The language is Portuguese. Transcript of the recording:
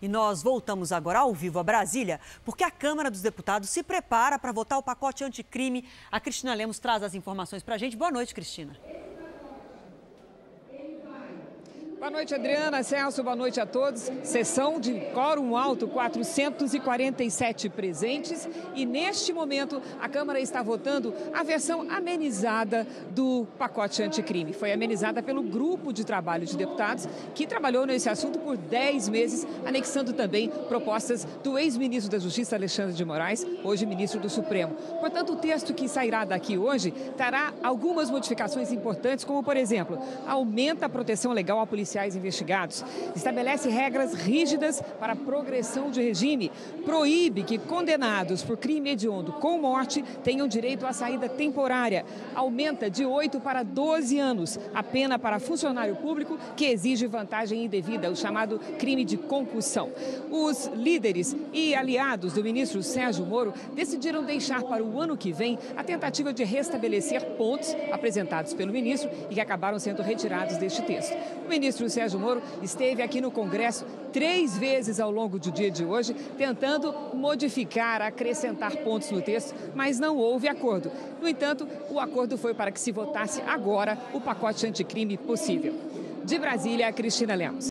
E nós voltamos agora ao vivo a Brasília, porque a Câmara dos Deputados se prepara para votar o pacote anticrime. A Cristina Lemos traz as informações para a gente. Boa noite, Cristina. Boa noite, Adriana, Celso, boa noite a todos. Sessão de quórum alto, 447 presentes. E neste momento a Câmara está votando a versão amenizada do pacote anticrime. Foi amenizada pelo grupo de trabalho de deputados que trabalhou nesse assunto por 10 meses, anexando também propostas do ex-ministro da Justiça, Alexandre de Moraes, hoje ministro do Supremo. Portanto, o texto que sairá daqui hoje terá algumas modificações importantes, como, por exemplo, aumenta a proteção legal a policiais investigados, estabelece regras rígidas para a progressão de regime, proíbe que condenados por crime hediondo com morte tenham direito à saída temporária, aumenta de 8 para 12 anos a pena para funcionário público que exige vantagem indevida, o chamado crime de concussão. Os líderes e aliados do ministro Sérgio Moro decidiram deixar para o ano que vem a tentativa de restabelecer pontos apresentados pelo ministro e que acabaram sendo retirados deste texto. O ministro Sérgio Moro esteve aqui no Congresso 3 vezes ao longo do dia de hoje, tentando modificar, acrescentar pontos no texto, mas não houve acordo. No entanto, o acordo foi para que se votasse agora o pacote anticrime possível. De Brasília, Cristina Lemos.